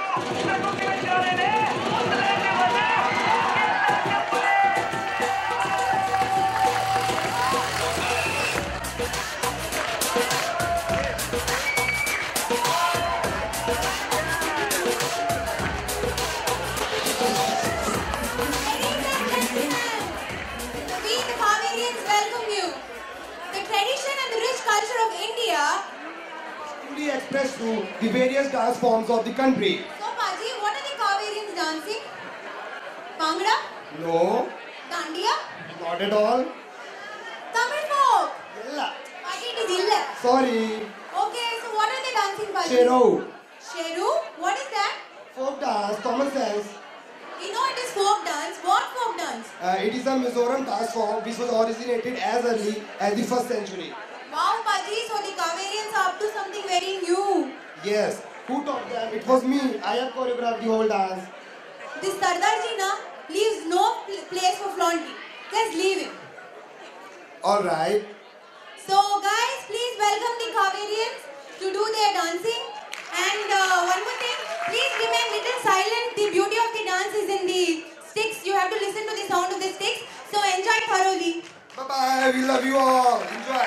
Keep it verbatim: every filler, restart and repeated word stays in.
Expressed through the various dance forms of the country. So, Paji, what are the Kaverians dancing? Bhangra? No. Dandiya? Not at all. Tamil folk? Illa. Paji, it is illa. Sorry. Okay, so what are they dancing, Paji? Sheru. Sheru? What is that? Folk dance, common sense. You know it is folk dance. What folk dance? Uh, it is a Mizoram dance form which was originated as early as the first century. Wow, Paji, so the Kaverians are up to something very new. Yes. Who taught them? It was me. I have choreographed the whole dance. This Sardarji na leaves no pl place for flaunting. Just leave him. Alright. So guys, please welcome the Kaverians to do their dancing. And uh, one more thing, please remain little silent. The beauty of the dance is in the sticks. You have to listen to the sound of the sticks. So enjoy thoroughly. Bye-bye. We love you all. Enjoy.